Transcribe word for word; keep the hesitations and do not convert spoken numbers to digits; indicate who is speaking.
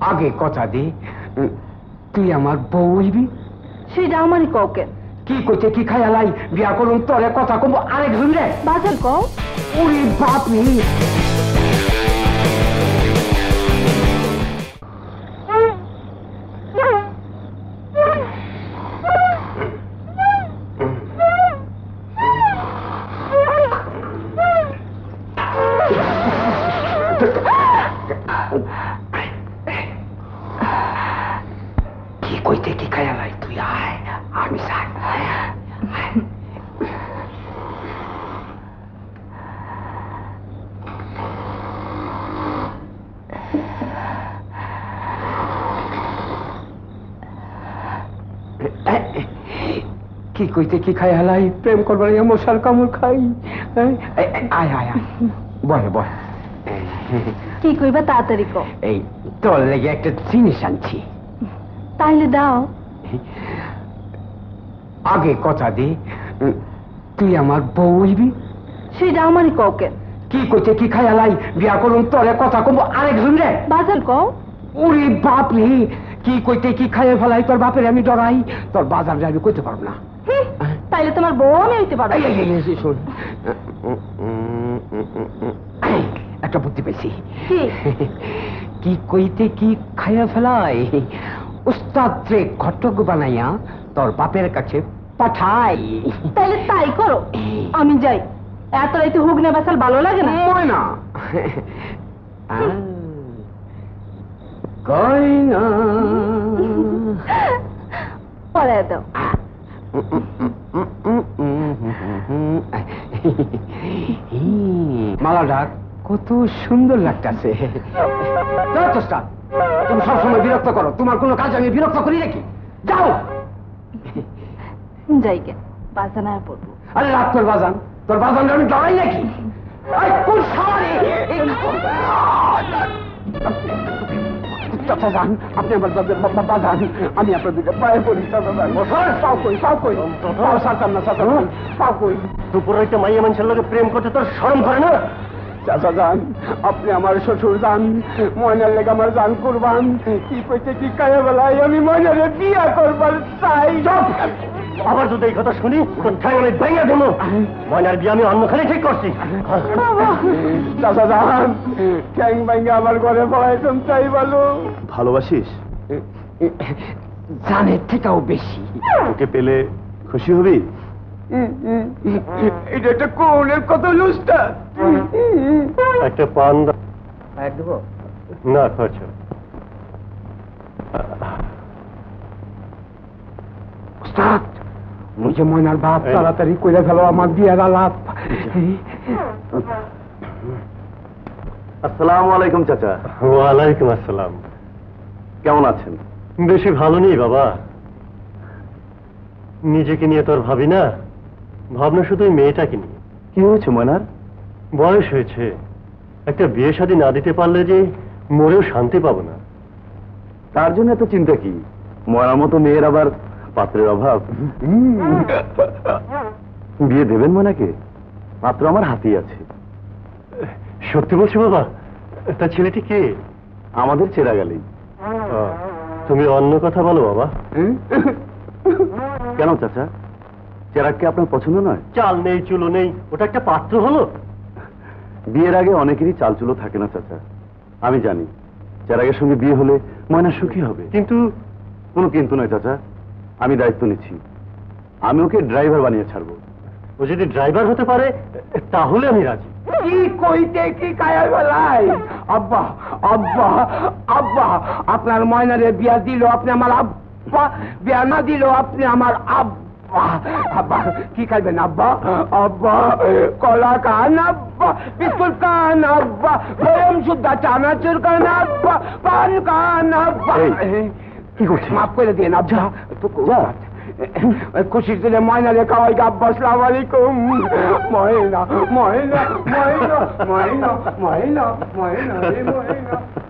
Speaker 1: আগে কথা দে তুই আমার বউ হইবি।
Speaker 2: সেটা আমারই কাউকে
Speaker 1: কি কইতে কি খায়ালাই বিয়া করুন তোরে কথা কব আরেকজন রে
Speaker 2: বাজার কও।
Speaker 1: ওরে বাপ রে কি কইতে কি খায়ালাই তুই আয় আমি যাই। কি কইতে কি খাই হালাই প্রেম করবার মশার কামড় খাই। আয় আয় আয় বয় বয়
Speaker 2: কি কইবা তাড়াতাড়ি কও।
Speaker 1: এই তোর লেগে একটা জিনিস আনছি।
Speaker 2: তাইলে দাও।
Speaker 1: আগে কথা দে তুই আমার বউ হইবি।
Speaker 2: সেটা আমারই কাউকে
Speaker 1: কি কইতে কি খাই হালাই বিয়া করুন তোরে কথা কব আরেকজন রে
Speaker 2: বাজার কও।
Speaker 1: ওরে বাপ রে কি কইতে কি খাইয়ে ফেলাই তোর বাপের আমি ডরাই তোর বাজার আমি কইতে পারবো না।
Speaker 2: তাইলে তোমার বউ আমি হইতে পারবো।
Speaker 1: শোন একটা বুদ্ধি পেয়েছি। কি কইতে কি খাইয়া ফেলাই উস্তাদ রে ঘটক বানাইয়া তোর বাপের কাছে পাঠাই।
Speaker 2: তাইলে তাই করো আমি যাই। এত রাইতে হুক না বেসাল ভালো লাগে না।
Speaker 1: না গয়না
Speaker 2: পরে দাও।
Speaker 1: মালাটা কত সুন্দর লাগতেছে। তুমি সবসময় বিরক্ত করো। তোমার কোনো কাজ আমি বিরক্ত করি নাকি? যাও
Speaker 2: যাই গে বাজান আর পড়বো।
Speaker 1: আরে রাত তোর বাজান তোর বাজান আমি ডরাই নাকি? আপনি আমার বাজান আমি আপনার দিকে পায়ে পড়ি। পাও কই পাও কই পাও সারতাম না সারতাম পাও কই। দুপুর হইতে মাইয়া মানুষের লোকে প্রেম করতে তোর শরম করে না? চাচা যান আপনি আমার শ্বশুর যান ময়নার লেগে আমার জান করবান। কি কইতে কি কায়া বেলায় আমি ময়নারে বিয়া করবার চাই। আবার যদি এই কথা শুনি তোর ঠ্যাং আমি ভেঙে দেবো। ময়নার বিয়ে আমি অন্যখানে ঠিক করছি। চাচা যান ঠ্যাং ভেঙে আমার ঘরে পড়াইতাম চাই বলো। ভালোবাসিস? জানের থেকেও বেশি। ওকে পেলে খুশি হবি? এটা একটা কোনের কত লুস্টা। একটা পান দেবো না খরচ। মুঝে ময়নার বাপ তাড়াতাড়ি কইরা ফেলো আমার বিয়ার আলাপ। আসসালামু আলাইকুম চাচা। ওয়ালাইকুম আসসালাম। কেমন আছেন? বেশি ভালো নেই বাবা। নিজেকে নিয়ে তোর ভাবি না, ভাবনা শুধু ওই মেয়েটাকে নিয়ে। কি হয়েছে ময়নার? বয়স হয়েছে, একটা বিয়ে শাদী না দিতে পারলে যে মরেও শান্তি পাবো না। তার জন্য এত চিন্তা কি? মরার মতো মেয়ের আবার পাত্রের অভাব। বিয়ে দেবেন ময়নাকে? পাত্র আমার হাতেই আছে। সত্যি বলছি বাবা? তা ছেলেটি কে? আমাদের চেরা গেলেই। তুমি অন্য কথা বলো বাবা। কেন চাচা, চেরাগকে আপনার পছন্দ নয়? চাল নেই চুলো নেই, ওটা একটা পাত্র হলো? বিয়ের আগে অনেকেরই চাল চুলো থাকে না চাচা। আমি জানি চেরাগের সঙ্গে বিয়ে হলে ময়না সুখী হবে। কিন্তু কোনো কিন্তু নয় চাচা, আমি দায়িত্ব নিচ্ছি। আমি ওকে ড্রাইভার বানিয়ে ছাড়বো। ও যদি ড্রাইভার হতে পারে তাহলে আমি রাজি। কি কইতে কি কায়া বেলায়? আব্বা আব্বা আব্বা আপনার ময়নারে বিয়া দিল আপনি আমার আব্বা, বিয়া না দিল আপনি আমার আব্বা। আব্বা কি খাইবেন আব্বা? আব্বা কলা খান আব্বা, বিস্কুট খান আব্বা, গরম সুদ্ধা চানাচুর খান আব্বা, পান খান আব্বা। কি করছি? মাফ করে দিন আব্বা। খুশির দিনে ময়নারে খাওয়াই আব্বা। আসসালামু আলাইকুম। ময়না ময়না ময়না ময়না ময়না ময়না ময়না